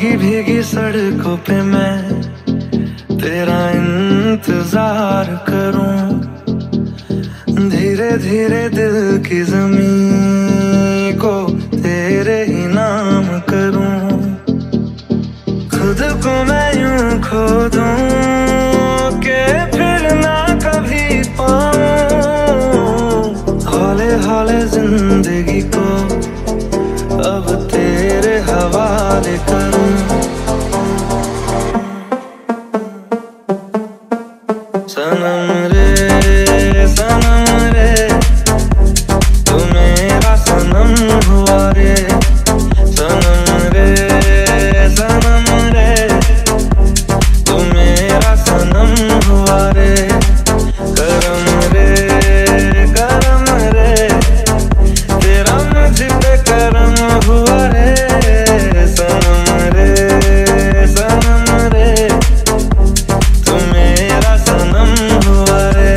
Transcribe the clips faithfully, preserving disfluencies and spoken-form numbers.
भीगी भीगी सड़कों पे मैं तेरा इंतजार करूं, धीरे धीरे दिल की ज़मीं को तेरे ही नाम करूं। खुद को मैं यूं खो दूं कि फिर ना कभी पाऊं, हौले हौले जिंदगी को अब तेरे हवाले करूं। सनम रे सनम रे तू मेरा सनम हुआ रे, सनम रे सनम रे तू मेरा सनम हुआ रे। करम रे करम रे तेरा मुझ पे करम हुआ रे, सनम रे सनम रे तू मेरा सनम हुआ रे।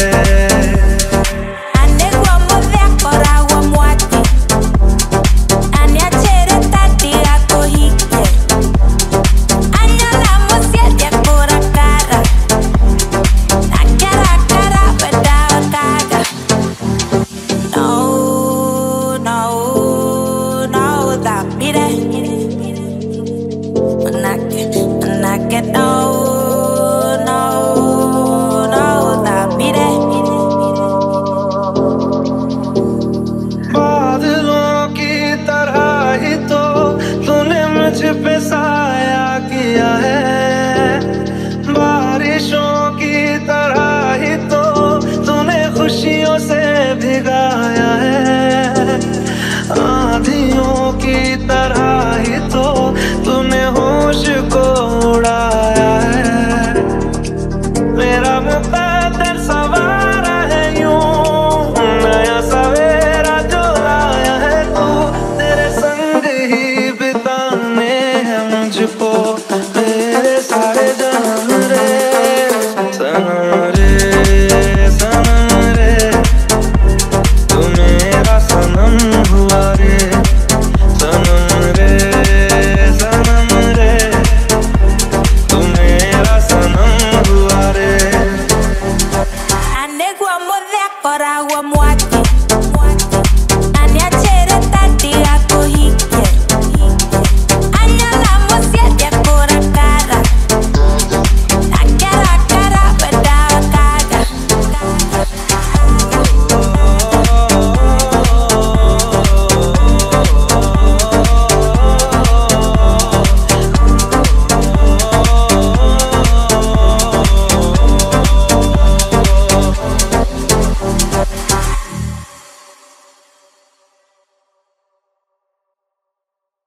बादलों की तरह ही तो तूने मुझ पे साया किया है, बारिशों की तरह ही तो तूने खुशियों से भिगाया है, आंधियों की तरह